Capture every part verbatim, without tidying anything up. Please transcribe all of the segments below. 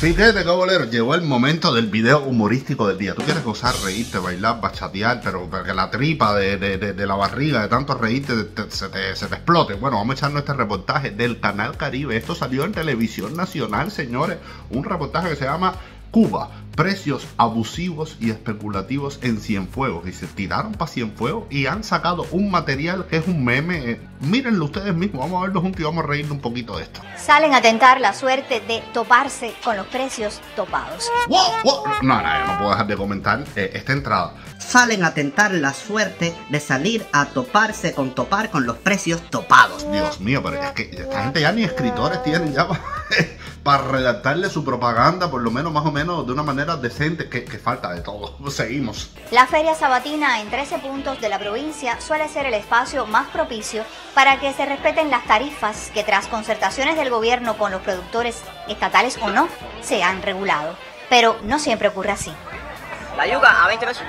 Así que, de bolero, llegó el momento del video humorístico del día. Tú quieres gozar, reírte, bailar, bachatear, pero que la tripa de, de, de, de la barriga, de tanto reírte, te, se, te, se te explote. Bueno, vamos a echarnos este reportaje del Canal Caribe. Esto salió en televisión nacional, señores. Un reportaje que se llama Cuba, precios abusivos y especulativos en Cienfuegos. Y se tiraron para Cienfuegos y han sacado un material que es un meme. Eh, mírenlo ustedes mismos, vamos a verlo juntos y vamos a reírnos un poquito de esto. Salen a tentar la suerte de toparse con los precios topados. ¡Wow! ¡Wow! No, no, yo no puedo dejar de comentar eh, esta entrada. Salen a tentar la suerte de salir a toparse con topar con los precios topados. Dios mío, pero es que esta gente ya ni escritores tienen ya para, para redactarle su propaganda, por lo menos más o menos de una manera decente, que, que falta de todo. Seguimos. La feria sabatina en trece puntos de la provincia suele ser el espacio más propicio para que se respeten las tarifas que, tras concertaciones del gobierno con los productores estatales o no, se han regulado. Pero no siempre ocurre así. La yuca a veinte pesos.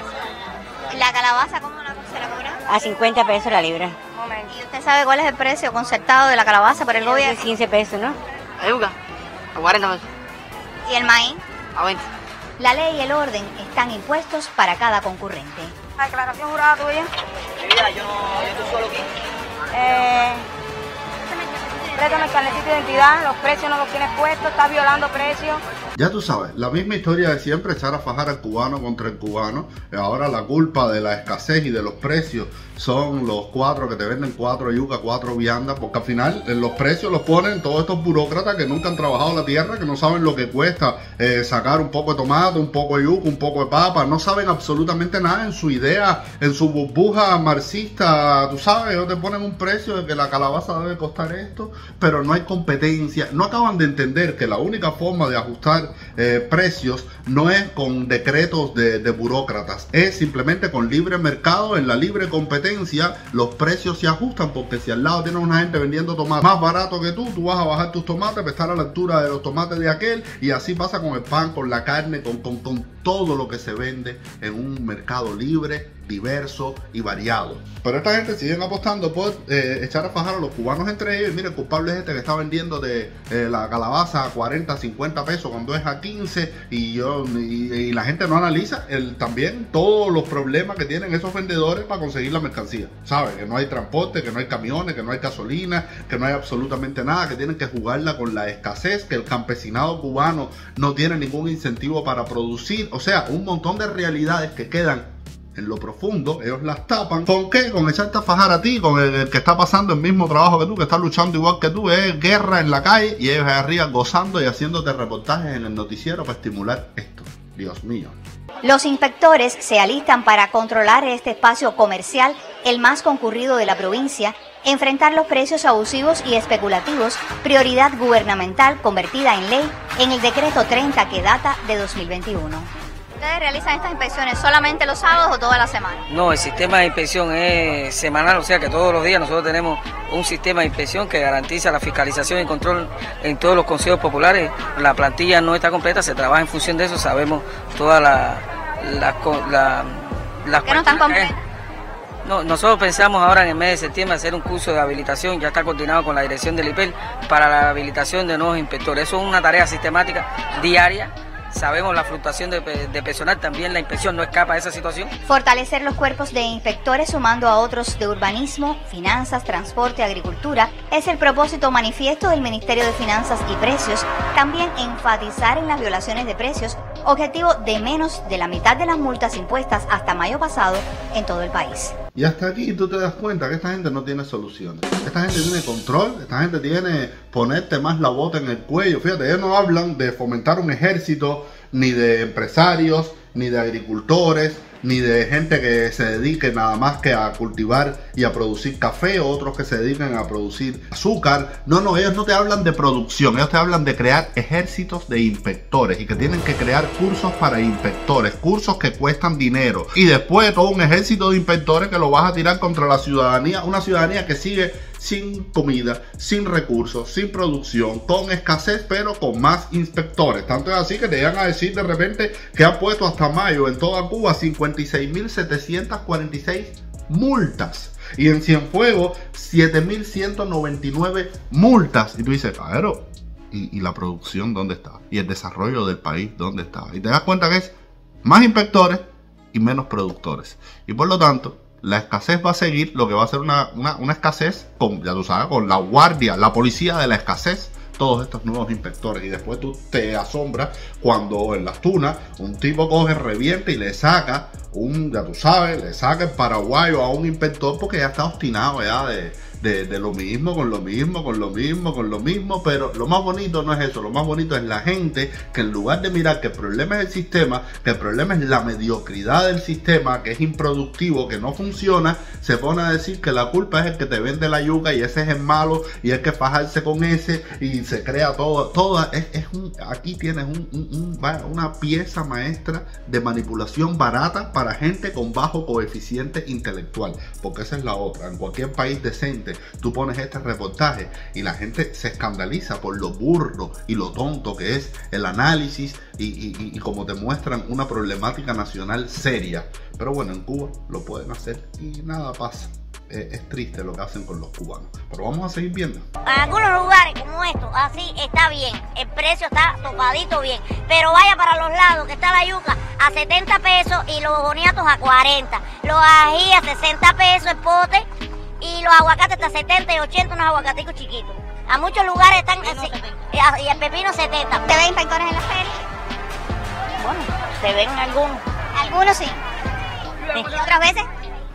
¿La calabaza cómo la, se la cobra? A cincuenta pesos la libra. ¿Y usted sabe cuál es el precio concertado de la calabaza por el gobierno? quince pesos, ¿no? La yuca a cuarenta pesos. ¿Y el maíz? A veinte. La ley y el orden están impuestos para cada concurrente. ¿La declaración jurada tuya? Mi vida, yo no, yo estoy solo aquí. Eh... Préstame el carnecito de identidad, los precios no los tienes puestos, estás violando precios. Ya tú sabes, la misma historia de siempre, echar a fajar al cubano contra el cubano. Ahora la culpa de la escasez y de los precios son los cuatro que te venden cuatro yuca, cuatro viandas, porque al final los precios los ponen todos estos burócratas que nunca han trabajado la tierra, que no saben lo que cuesta eh, sacar un poco de tomate, un poco de yuca, un poco de papa, no saben absolutamente nada en su idea, en su burbuja marxista, tú sabes, ellos te ponen un precio de que la calabaza debe costar esto, pero no hay competencia, no acaban de entender que la única forma de ajustar Eh, precios no es con decretos de, de burócratas, es simplemente con libre mercado. En la libre competencia los precios se ajustan, porque si al lado tienes una gente vendiendo tomates más barato que tú, tú vas a bajar tus tomates para estar a la altura de los tomates de aquel, y así pasa con el pan, con la carne, con, con, con todo lo que se vende en un mercado libre, diverso y variado. Pero esta gente siguen apostando por eh, echar a fajar a los cubanos entre ellos. Y mira, el culpable es este que está vendiendo de eh, la calabaza a cuarenta, cincuenta pesos cuando es a quince, y, yo, y, y la gente no analiza el, también todos los problemas que tienen esos vendedores para conseguir la mercancía. ¿Sabes? Que no hay transporte, que no hay camiones, que no hay gasolina, que no hay absolutamente nada, que tienen que jugarla con la escasez, que el campesinado cubano no tiene ningún incentivo para producir. O sea, un montón de realidades que quedan en lo profundo, ellos las tapan. ¿Con qué? Con echarte a fajar a ti, con el, el que está pasando el mismo trabajo que tú, que está luchando igual que tú. Es guerra en la calle y ellos arriba gozando y haciéndote reportajes en el noticiero para estimular esto. Dios mío. Los inspectores se alistan para controlar este espacio comercial, el más concurrido de la provincia, enfrentar los precios abusivos y especulativos, prioridad gubernamental convertida en ley en el decreto treinta que data de dos mil veintiuno. ¿Ustedes realizan estas inspecciones solamente los sábados o toda la semana? No, el sistema de inspección es semanal, o sea que todos los días nosotros tenemos un sistema de inspección que garantiza la fiscalización y control en todos los consejos populares. La plantilla no está completa, se trabaja en función de eso, sabemos todas la, la, la, las ¿Qué no están completas? No, nosotros pensamos ahora en el mes de septiembre hacer un curso de habilitación, ya está coordinado con la dirección del I P E L, para la habilitación de nuevos inspectores. Eso es una tarea sistemática, diaria. Sabemos la fluctuación de, de personal, también la inspección no escapa de esa situación. Fortalecer los cuerpos de inspectores sumando a otros de urbanismo, finanzas, transporte, agricultura es el propósito manifiesto del Ministerio de Finanzas y Precios. También enfatizar en las violaciones de precios, objetivo de menos de la mitad de las multas impuestas hasta mayo pasado en todo el país. Y hasta aquí tú te das cuenta que esta gente no tiene soluciones. Esta gente tiene control, esta gente tiene ponerte más la bota en el cuello. Fíjate, ellos no hablan de fomentar un ejército, ni de empresarios, ni de agricultores, ni de gente que se dedique nada más que a cultivar y a producir café, o otros que se dedican a producir azúcar. No, no, ellos no te hablan de producción, ellos te hablan de crear ejércitos de inspectores, y que tienen que crear cursos para inspectores, cursos que cuestan dinero, y después todo un ejército de inspectores que lo vas a tirar contra la ciudadanía, una ciudadanía que sigue sin comida, sin recursos, sin producción, con escasez, pero con más inspectores. Tanto es así que te llegan a decir de repente que han puesto hasta mayo en toda Cuba cincuenta y seis mil setecientas cuarenta y seis multas, y en Cienfuegos siete mil ciento noventa y nueve multas. Y tú dices, claro, y, y la producción dónde está, y el desarrollo del país dónde está. Y te das cuenta que es más inspectores y menos productores. Y por lo tanto, la escasez va a seguir, lo que va a ser una, una, una escasez, con, ya tú sabes, con la guardia, la policía de la escasez, todos estos nuevos inspectores. Y después tú te asombras cuando en las tunas un tipo coge, reviente y le saca un, ya tú sabes, le saca el paraguayo a un inspector porque ya está obstinado ya de, de, de lo mismo, con lo mismo, con lo mismo, con lo mismo. Pero lo más bonito no es eso, lo más bonito es la gente que en lugar de mirar que el problema es el sistema, que el problema es la mediocridad del sistema, que es improductivo, que no funciona, se pone a decir que la culpa es el que te vende la yuca y ese es el malo y hay que fajarse con ese y se crea todo, toda, es, es un, aquí tienes un, un, un, una pieza maestra de manipulación barata para gente con bajo coeficiente intelectual, porque esa es la otra. En cualquier país decente tú pones este reportaje y la gente se escandaliza por lo burdo y lo tonto que es el análisis y, y, y como te muestran una problemática nacional seria. Pero bueno, en Cuba lo pueden hacer y nada pasa. Eh, es triste lo que hacen con los cubanos, pero vamos a seguir viendo. En algunos lugares como estos, así está bien, el precio está topadito bien, pero vaya para los lados que está la yuca a setenta pesos y los boniatos a cuarenta, los ají a sesenta pesos el pote y los aguacates hasta setenta y ochenta, unos aguacaticos chiquitos. A muchos lugares están así, y el pepino setenta. ¿Te ven inspectores en la feria? Bueno, se ven algunos. Algunos sí. ¿Y otras veces?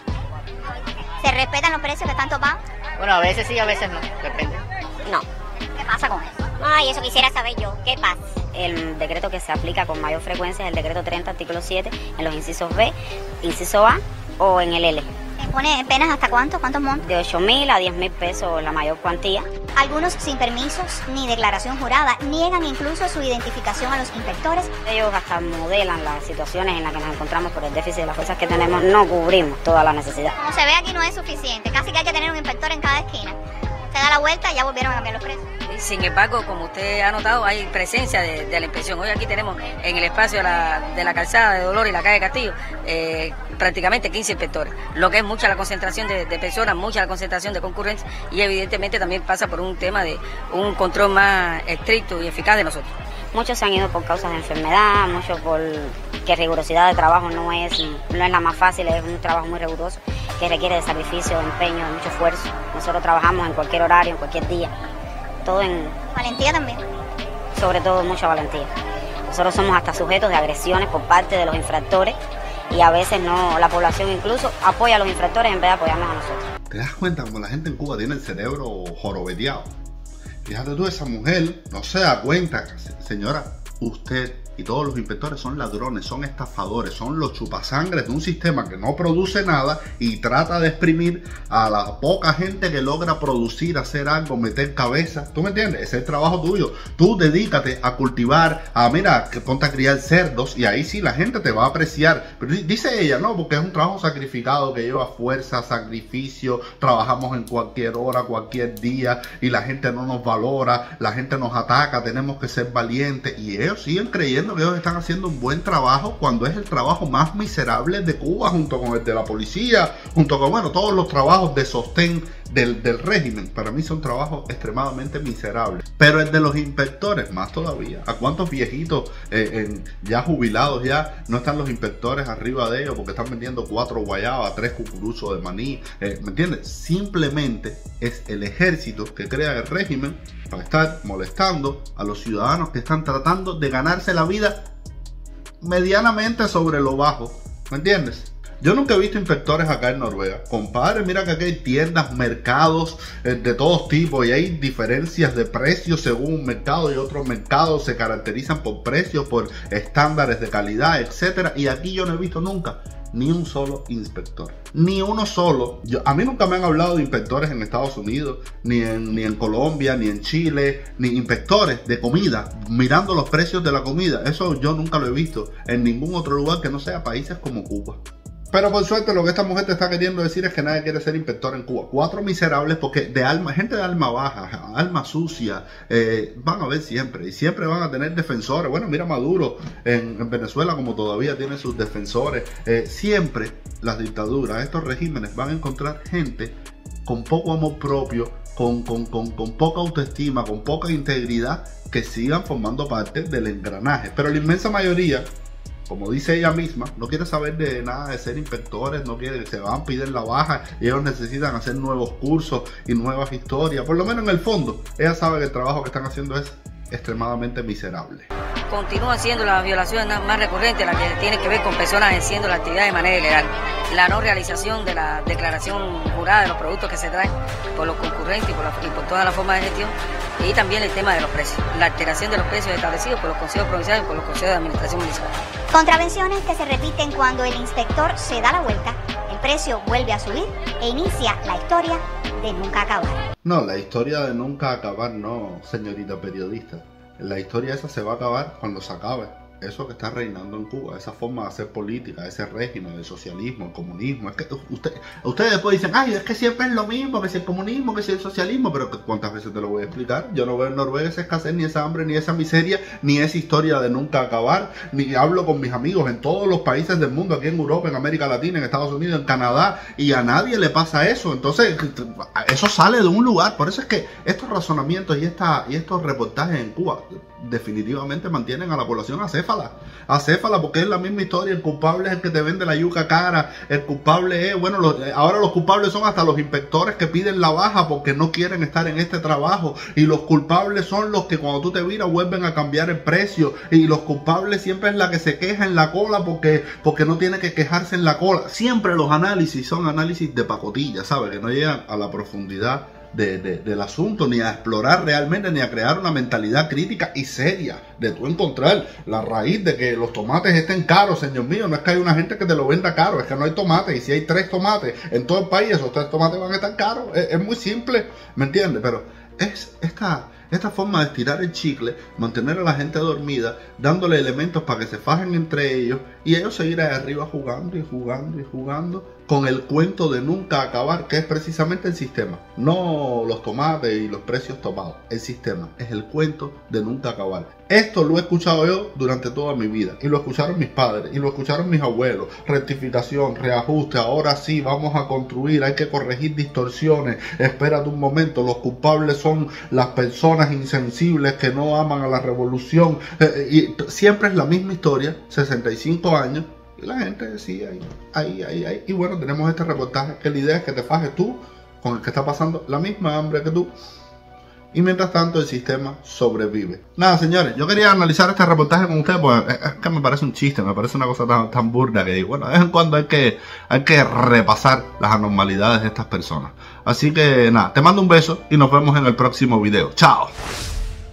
¿Se respetan los precios que están topados? Bueno, a veces sí, a veces no, depende. No. ¿Qué pasa con eso? Ay, eso quisiera saber yo. ¿Qué pasa? El decreto que se aplica con mayor frecuencia es el decreto treinta, artículo siete, en los incisos B, inciso A o en el L. ¿Se pone penas hasta cuánto? ¿Cuántos montos? De ocho mil a diez mil pesos la mayor cuantía. Algunos sin permisos ni declaración jurada niegan incluso su identificación a los inspectores. Ellos hasta modelan las situaciones en las que nos encontramos por el déficit de las fuerzas que tenemos. No cubrimos toda la necesidad. Como se ve aquí no es suficiente, casi que hay que tener un inspector en cada esquina. Se da la vuelta y ya volvieron a cambiar los precios. Sin embargo, como usted ha notado, hay presencia de, de la inspección. Hoy aquí tenemos en el espacio de la, de la calzada de Dolores y la calle Castillo eh, prácticamente quince inspectores, lo que es mucha la concentración de, de personas, mucha la concentración de concurrencia y evidentemente también pasa por un tema de un control más estricto y eficaz de nosotros. Muchos se han ido por causas de enfermedad, muchos por que rigurosidad de trabajo no es, no es la más fácil, es un trabajo muy riguroso que requiere de sacrificio, de empeño, de mucho esfuerzo. Nosotros trabajamos en cualquier horario, en cualquier día, todo en... Valentía también. Sobre todo mucha valentía. Nosotros somos hasta sujetos de agresiones por parte de los infractores y a veces no, la población incluso apoya a los infractores en vez de apoyarnos a nosotros. ¿Te das cuenta cómo la gente en Cuba tiene el cerebro jorobeteado? Fíjate tú, esa mujer no se da cuenta, señora, usted y todos los inspectores son ladrones, son estafadores, son los chupasangres de un sistema que no produce nada y trata de exprimir a la poca gente que logra producir, hacer algo, meter cabeza. ¿Tú me entiendes? Ese es el trabajo tuyo. Tú dedícate a cultivar, a mira, que ponte a criar cerdos y ahí sí la gente te va a apreciar. Pero dice ella, no, porque es un trabajo sacrificado que lleva fuerza, sacrificio, trabajamos en cualquier hora, cualquier día y la gente no nos valora, la gente nos ataca, tenemos que ser valientes y ellos siguen creyendo que ellos están haciendo un buen trabajo cuando es el trabajo más miserable de Cuba, junto con el de la policía, junto con, bueno, todos los trabajos de sostén del, del régimen. Para mí son trabajos extremadamente miserables. Pero el de los inspectores, más todavía. ¿A cuántos viejitos eh, en, ya jubilados ya no están los inspectores arriba de ellos porque están vendiendo cuatro guayabas, tres cucuruchos de maní? Eh, ¿Me entiendes? Simplemente es el ejército que crea el régimen para estar molestando a los ciudadanos que están tratando de ganarse la vida medianamente sobre lo bajo. ¿Me entiendes? Yo nunca he visto inspectores acá en Noruega. Compadre, mira que aquí hay tiendas, mercados eh, de todos tipos y hay diferencias de precios según un mercado y otros mercados se caracterizan por precios, por estándares de calidad, etcétera. Y aquí yo no he visto nunca ni un solo inspector, ni uno solo. Yo, a mí nunca me han hablado de inspectores en Estados Unidos, ni en, ni en Colombia, ni en Chile, ni inspectores de comida, mirando los precios de la comida. Eso yo nunca lo he visto en ningún otro lugar que no sea países como Cuba. Pero por suerte lo que esta mujer te está queriendo decir es que nadie quiere ser inspector en Cuba. Cuatro miserables porque de alma, gente de alma baja, alma sucia, eh, van a ver siempre. Y siempre van a tener defensores. Bueno, mira Maduro en, en Venezuela como todavía tiene sus defensores. Eh, siempre las dictaduras, estos regímenes van a encontrar gente con poco amor propio, con, con, con, con poca autoestima, con poca integridad, que sigan formando parte del engranaje. Pero la inmensa mayoría, como dice ella misma, no quiere saber de nada de ser inspectores, no quiere, se van a pedir la baja y ellos necesitan hacer nuevos cursos y nuevas historias. Por lo menos en el fondo, ella sabe que el trabajo que están haciendo es extremadamente miserable. Continúan siendo las violaciones más recurrentes, las que tienen que ver con personas ejerciendo la actividad de manera ilegal. La no realización de la declaración jurada de los productos que se traen por los concurrentes y por, la, y por todas las formas de gestión. Y también el tema de los precios, la alteración de los precios establecidos por los consejos provinciales y por los consejos de administración municipal. Contravenciones que se repiten cuando el inspector se da la vuelta, el precio vuelve a subir e inicia la historia de nunca acabar. No, la historia de nunca acabar no, señorita periodista. La historia esa se va a acabar cuando se acabe eso que está reinando en Cuba, esa forma de hacer política, ese régimen, el socialismo, el comunismo. Es que usted, ustedes después dicen, ay, es que siempre es lo mismo, que si el comunismo, que si el socialismo, pero ¿cuántas veces te lo voy a explicar? Yo no veo en Noruega esa escasez, ni esa hambre, ni esa miseria, ni esa historia de nunca acabar, ni hablo con mis amigos en todos los países del mundo, aquí en Europa, en América Latina, en Estados Unidos, en Canadá, y a nadie le pasa eso. Entonces, eso sale de un lugar. Por eso es que estos razonamientos y, esta, y estos reportajes en Cuba definitivamente mantienen a la población acéfala, acéfala, porque es la misma historia. El culpable es el que te vende la yuca cara, el culpable es, bueno, los, ahora los culpables son hasta los inspectores que piden la baja porque no quieren estar en este trabajo, y los culpables son los que cuando tú te viras vuelven a cambiar el precio, y los culpables siempre es la que se queja en la cola porque, porque no tiene que quejarse en la cola. Siempre los análisis son análisis de pacotilla, ¿sabes? Que no llegan a la profundidad De, de, del asunto, ni a explorar realmente, ni a crear una mentalidad crítica y seria de tú encontrar la raíz de que los tomates estén caros. Señor mío, no es que hay una gente que te lo venda caro, es que no hay tomates, y si hay tres tomates en todo el país, esos tres tomates van a estar caros. Es, es muy simple, ¿me entiendes? Pero es esta, esta forma de estirar el chicle, mantener a la gente dormida, dándole elementos para que se fajen entre ellos, y ellos seguir ahí arriba jugando y jugando y jugando con el cuento de nunca acabar, que es precisamente el sistema. No los tomates y los precios tomados. El sistema es el cuento de nunca acabar. Esto lo he escuchado yo durante toda mi vida, y lo escucharon mis padres, y lo escucharon mis abuelos. Rectificación, reajuste, ahora sí, vamos a construir, hay que corregir distorsiones. Espérate un momento, los culpables son las personas insensibles que no aman a la revolución. Eh, y siempre es la misma historia, sesenta y cinco años. Y la gente decía, ahí, ahí, ahí, ahí. Y bueno, tenemos este reportaje que la idea es que te fajes tú con el que está pasando la misma hambre que tú. Y mientras tanto el sistema sobrevive. Nada, señores, yo quería analizar este reportaje con ustedes porque es que me parece un chiste, me parece una cosa tan, tan burda que digo, bueno, de vez en cuando hay que, hay que repasar las anormalidades de estas personas. Así que nada, te mando un beso y nos vemos en el próximo video. ¡Chao!